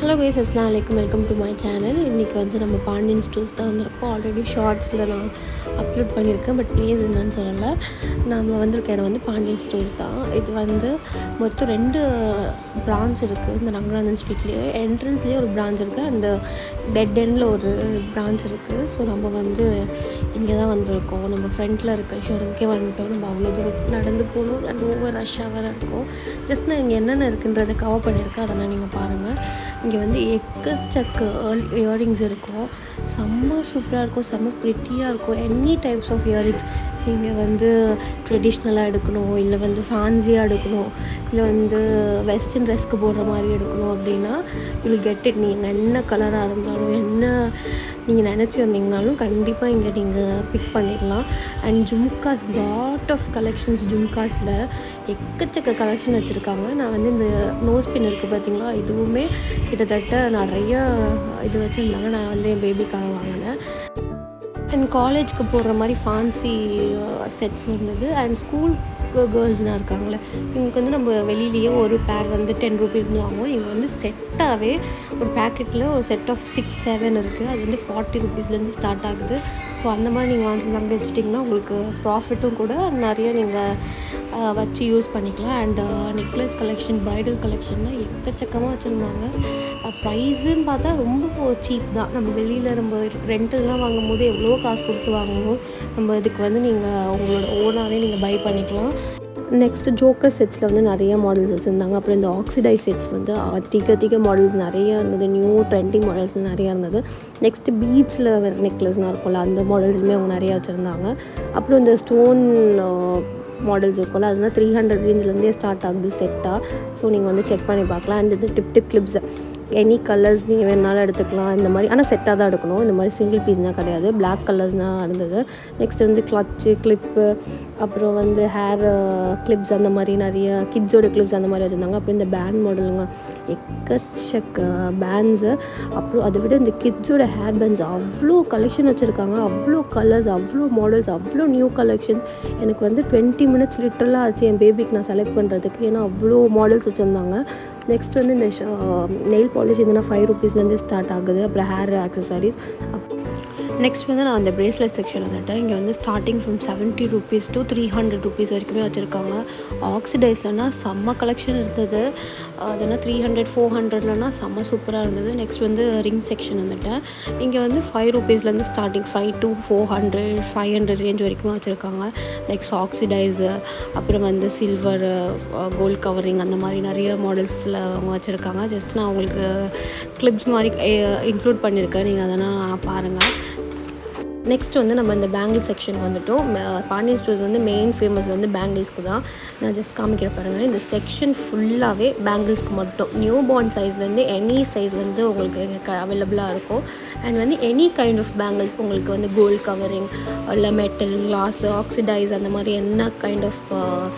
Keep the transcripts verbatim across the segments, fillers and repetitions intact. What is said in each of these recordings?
Hello guys, assalamu alaikum, welcome to my channel. இன்னைக்கு வந்து நம்ம Pandianstores தான் வந்திருக்கோம். ஆல்ரெடி ஷார்ட்ஸில் நான் அப்லோட் பண்ணியிருக்கேன், பட் ப்ளேஸ் என்னன்னு சொல்லலை. நம்ம வந்திருக்க இடம் வந்து Pandianstores தான். இது வந்து மொத்தம் ரெண்டு பிரான்ச் இருக்குது இந்த ரங்கநாதன் ஸ்ட்ரீட்லேயே. என்ட்ரன்ஸ்லேயே ஒரு பிரான்ச் இருக்குது, அந்த டெட் எண்டில் ஒரு பிரான்ச் இருக்குது. ஸோ நம்ம வந்து இங்கே தான் வந்திருக்கோம். நம்ம ஃப்ரண்ட்டில் இருக்க ஷோரூம்க்கே வந்துட்டோம். நம்ம அவ்வளோ தூரம் நடந்து போகணும், அண்ட் ஓவர் ரஷ்ஷாக வேறு இருக்கும். ஜஸ்ட் நான் இங்கே என்னென்ன இருக்குன்றதை கவர் பண்ணியிருக்கேன், அதெல்லாம் நீங்கள் பாருங்கள். இங்கே வந்து எக்கச்சக்க இயரிங்ஸ் இருக்கும், செம்ம சூப்பராக இருக்கும், செம்ம ப்ரிட்டியாக இருக்கும். எனி டைப்ஸ் ஆஃப் இயரிங்ஸ் நீங்கள் வந்து ட்ரெடிஷ்னலாக எடுக்கணும், இல்லை வந்து ஃபேன்சியாக எடுக்கணும், இல்லை வந்து வெஸ்டர்ன் ட்ரெஸ்க்கு போடுற மாதிரி எடுக்கணும் அப்படின்னா யூ கெட் இட். நீங்கள் என்ன கலராக இருந்தாலும், என்ன நீங்கள் நினச்சி வந்தீங்கனாலும் கண்டிப்பாக இங்கே நீங்கள் பிக் பண்ணிடலாம். And jhumkas, lot of collections ஜும்காஸில் எக்கச்சக்க கலெக்ஷன் வச்சுருக்காங்க. நான் வந்து இந்த நோஸ் பின் இருக்குது பார்த்தீங்களா, இதுவுமே கிட்டத்தட்ட நிறைய இது வச்சுருந்தாங்க. நான் வந்து என் பேபிக்காக வாங்கினேன். அண்ட் காலேஜுக்கு போடுற மாதிரி ஃபேன்சி செட்ஸ் இருந்தது. அண்ட் ஸ்கூல் கேர்ள்ஸ்லாம் இருக்காங்களே, இவங்களுக்கு வந்து நம்ம வெளியிலேயே ஒரு பேர் வந்து டென் ருபீஸ்னு வாங்குவோம். இவங்க வந்து செட்டாகவே ஒரு பேக்கெட்டில் ஒரு செட் ஆஃப் சிக்ஸ் செவன் இருக்குது. அது வந்து ஃபார்ட்டி ருபீஸ்லேருந்து ஸ்டார்ட் ஆகுது. ஸோ அந்த மாதிரி நீங்கள் வாங்கி வாங்கி வச்சுட்டிங்கன்னா உங்களுக்கு ப்ராஃபிட்டும் கூட நிறைய நீங்கள் வச்சு யூஸ் பண்ணிக்கலாம். அண்ட் நெக்லஸ் கலெக்ஷன், ப்ரைடல் கலெக்ஷன்லாம் எக்கச்சக்கமாக வச்சுருந்தாங்க. ப்ரைஸுன்னு பார்த்தா ரொம்ப சீப் தான். நம்ம வெளியில் நம்ம ரெண்டல்லாம் வாங்கும் போது எவ்வளோ காசு கொடுத்து வாங்கணும், நம்ம இதுக்கு வந்து நீங்கள் உங்களோட ஓனாகவே நீங்கள் பை பண்ணிக்கலாம். நெக்ஸ்ட்டு ஜோக்கர் செட்ஸில் வந்து நிறைய மாடல்ஸ் வச்சுருந்தாங்க. அப்புறம் இந்த ஆக்சிடைஸ் செட்ஸ் வந்து அதிக அதிக மாடல்ஸ் நிறையா இருந்தது. நியூ ட்ரெண்டிங் மாடல்ஸ் நிறையா இருந்தது. நெக்ஸ்ட்டு பீச்சில் வேறு நெக்லஸ்லாம் இருக்கும்ல, அந்த மாடல்ஸுமே அவங்க நிறையா வச்சுருந்தாங்க. அப்புறம் இந்த ஸ்டோன் மாடல்ஸ் இருக்கும்ல, அதனால் த்ரீ ஹண்ட்ரட் ரேஞ்சிலேருந்தே ஸ்டார்ட் ஆகுது செட்டாக. ஸோ நீங்கள் வந்து செக் பண்ணி பார்க்கலாம். அண்ட் இது tip tip clips, any colours நீங்கள் வேணுனாலும் எடுத்துக்கலாம் இந்த மாதிரி. ஆனால் செட்டாக தான் எடுக்கணும், இந்த மாதிரி சிங்கிள் பீஸ்னால் கிடையாது. பிளாக் கலர்ஸ் தான் இருந்தது. நெக்ஸ்ட் வந்து கிளச்சு, கிளிப்பு, அப்புறம் வந்து ஹேர் கிளிப்ஸ், அந்த மாதிரி நிறைய கிட்ஸோட கிளிப்ஸ் அந்த மாதிரி வச்சுருந்தாங்க. அப்புறம் இந்த பேண்ட் மாடலுங்க, எக்கச்சக்க பேண்ட்ஸு. அப்புறம் அதை விட இந்த கிட்ஸோட ஹேர் பேண்ட்ஸ் அவ்வளோ கலெக்ஷன் வச்சுருக்காங்க, அவ்வளோ கலர்ஸ், அவ்வளோ மாடல்ஸ், அவ்வளோ நியூ கலெக்ஷன். எனக்கு வந்து டுவெண்ட்டி மினிட்ஸ் லிட்டரலாக ஆச்சு என் பேபிக்கு நான் செலக்ட் பண்ணுறதுக்கு, ஏன்னா அவ்வளோ மாடல்ஸ் வச்சுருந்தாங்க. நெக்ஸ்ட் வந்து இந்த நெயில் பாலிஷ் இதுனா ஃபைவ் ருபீஸ்லேருந்து ஸ்டார்ட் ஆகுது. அப்புறம் ஹேர் ஆக்சசரிஸ். நெக்ஸ்ட் வந்து நான் அந்த ப்ரேஸ்லெட் செக்ஷன் வந்துட்டேன். இங்கே வந்து starting from seventy rupees to three hundred rupees வரைக்குமே வச்சுருக்காங்க. ஆக்சிடைஸ்லனா செம்ம கலெக்ஷன் இருந்தது. அதனால் த்ரீ ஹண்ட்ரட் ஃபோர் ஹண்ட்ரட்லனா செம்ம சூப்பராக இருந்தது. நெக்ஸ்ட் வந்து ரிங் செக்ஷன் வந்துட்டேன். இங்கே வந்து ஃபைவ் ருபீஸ்லேருந்து starting five to four hundred five hundred range வரைக்கும் வச்சுருக்காங்க. நெக்ஸ்ட் ஆக்சிடைஸு, அப்புறம் வந்து சில்வர், கோல்ட் கவரிங், அந்த மாதிரி நிறைய மாடல்ஸில் அவங்க வச்சுருக்காங்க. ஜஸ்ட் நான் உங்களுக்கு கிளிப்ஸ் மாதிரி இன்க்ளூட் பண்ணியிருக்கேன், நீங்கள் அதெல்லாம் பாருங்கள். நெக்ஸ்ட் வந்து நம்ம இந்த பேங்கிள் செக்ஷன் வந்துட்டோம். பாண்டியன் ஸ்டோர்ஸ் வந்து மெயின் ஃபேமஸ் வந்து பேங்கிள்ஸ்க்கு தான். நான் ஜஸ்ட் காமிக்கிற பாருங்கள். இந்த செக்ஷன் ஃபுல்லாகவே பேங்கிள்ஸ்க்கு மட்டும், நியூ பார்ன் சைஸ்லேருந்து எனி சைஸ் வந்து உங்களுக்கு எனக்கு அவைலபிளாக இருக்கும். அண்ட் வந்து எனி கைண்ட் ஆஃப் பேங்கிள்ஸ் உங்களுக்கு வந்து கோல்ட் கவரிங், இல்லை மெட்டல், கிளாஸ், ஆக்சிடைஸ், அந்த மாதிரி என்ன கைண்ட் ஆஃப்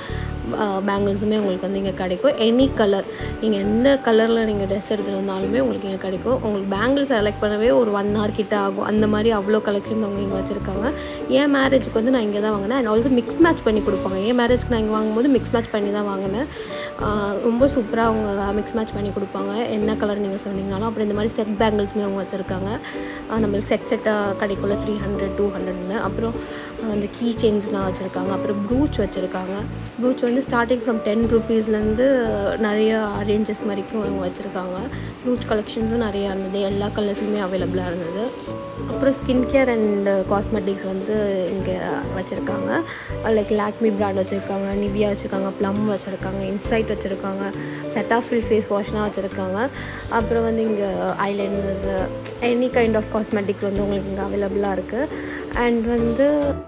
பேங்கிள்ஸுமே உங்களுக்கு வந்து இங்கே கிடைக்கும். எனி கலர், நீங்கள் எந்த கலரில் நீங்கள் ட்ரெஸ் எடுத்துகிட்டு வந்தாலுமே உங்களுக்கு இங்கே கிடைக்கும். உங்களுக்கு பேங்கிள்ஸ் செலக்ட் பண்ணவே ஒரு ஒன் ஹவர் கிட்ட ஆகும். அந்த மாதிரி அவ்வளோ கலெக்ஷன்ஸ் அவங்க இங்கே வச்சுருக்காங்க. என் மேரேஜுக்கு வந்து நான் இங்கே தான் வாங்கினேன். அண்ட் ஆல்சோ மிக்ஸ் மேட்ச் பண்ணி கொடுப்பாங்க. என் மேரேஜ்க்கு நான் இங்கே வாங்கும்போது மிக்ஸ் மேட்ச் பண்ணி தான் வாங்கினேன். ரொம்ப சூப்பராக அவங்க மிக்ஸ் மேட்ச் பண்ணி கொடுப்பாங்க, என்ன கலர் நீங்கள் சொன்னீங்கனாலும். அப்புறம் இந்த மாதிரி செட் பேங்கிள்ஸுமே அவங்க வச்சுருக்காங்க. நம்மளுக்கு செட் செட்டாக கிடைக்குள்ள த்ரீ ஹண்ட்ரட் டூ ஹண்ட்ரட்னு. அப்புறம் அந்த கீ செயின்ஸ்லாம் வச்சுருக்காங்க. அப்புறம் ப்ரூச் வச்சுருக்காங்க. ப்ரூச் வந்து ஸ்டார்டிங் ஃப்ரம் டென் ருபீஸ்லேருந்து நிறைய ரேஞ்சஸ் வரைக்கும் அவங்க வச்சுருக்காங்க. ப்ரூச் கலெக்ஷன்ஸும் நிறையா இருந்தது, எல்லா கலர்ஸுமே அவைலபிளாக இருந்தது. அப்புறம் ஸ்கின் கேர் அண்ட் காஸ்மெட்டிக்ஸ் வந்து இங்கே வச்சுருக்காங்க. லைக் லாக்மி பிராண்ட் வச்சுருக்காங்க, நிவியா வச்சுருக்காங்க, ப்ளம் வச்சுருக்காங்க, இன்சைட் வச்சுருக்காங்க, செட்டாஃபில் ஃபேஸ் வாஷ்லாம் வச்சுருக்காங்க. அப்புறம் வந்து இங்கே eyeliners, any kind of cosmetics வந்து உங்களுக்கு இங்கே அவைலபிளாக இருக்குது. அண்ட் வந்து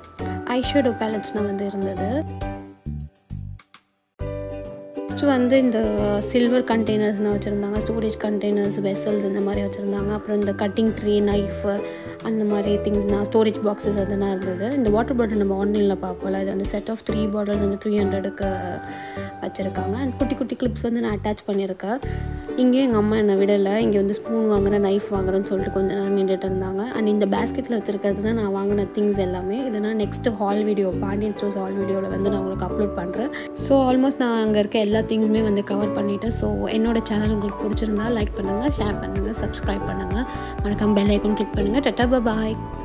ஐஷேடோ பேலட்ஸ்னால் வந்து இருந்தது. நெக்ஸ்ட் வந்து இந்த சில்வர் கண்டெய்னர்ஸ்னால் வச்சுருந்தாங்க, ஸ்டோரேஜ் கண்டெய்னர்ஸ், வெசல்ஸ் இந்த மாதிரி வச்சுருந்தாங்க. அப்புறம் இந்த கட்டிங் ட்ரே, நைஃபு, அந்த மாதிரி திங்ஸ்னால் ஸ்டோரேஜ் பாக்ஸஸ் அதெல்லாம் இருந்தது. இந்த வாட்டர் பாட்டில் நம்ம ஆன்லைனில் பார்ப்போம்ல, இது வந்து செட் ஆஃப் த்ரீ பாட்டில்ஸ் வந்து த்ரீ ஹண்ட்ரடுக்கு வச்சுருக்காங்க. அண்ட் குட்டி குட்டி கிளிப்ஸ் வந்து நான் அட்டாச் பண்ணியிருக்கேன். இங்கேயும் எங்கள் அம்மா என்னை விடலை. இங்கே வந்து ஸ்பூன் வாங்குறேன், நைஃப் வாங்குறேன்னு சொல்லிட்டு கொஞ்சம் நேரம் நின்றுட்டு இருந்தாங்க. அண்ட் இந்த பேஸ்கெட்டில் வச்சுருக்கிறது தான் நான் வாங்கின திங்ஸ் எல்லாமே. இதனால் next haul video, Pandian stores haul வீடியோவில் வந்து நான் உங்களுக்கு அப்லோட் பண்ணுறேன். ஸோ ஆல்மோஸ்ட் நான் அங்கே இருக்க எல்லா திங்ஸுமே வந்து கவர் பண்ணிவிட்டேன். ஸோ என்னோடய சேனல் உங்களுக்கு பிடிச்சிருந்தா லைக் பண்ணுங்கள், ஷேர் பண்ணுங்கள், சப்ஸ்கிரைப் பண்ணுங்கள், மறக்காம பெல் ஐக்கான் கிளிக் பண்ணுங்கள். டட்டா பாய்.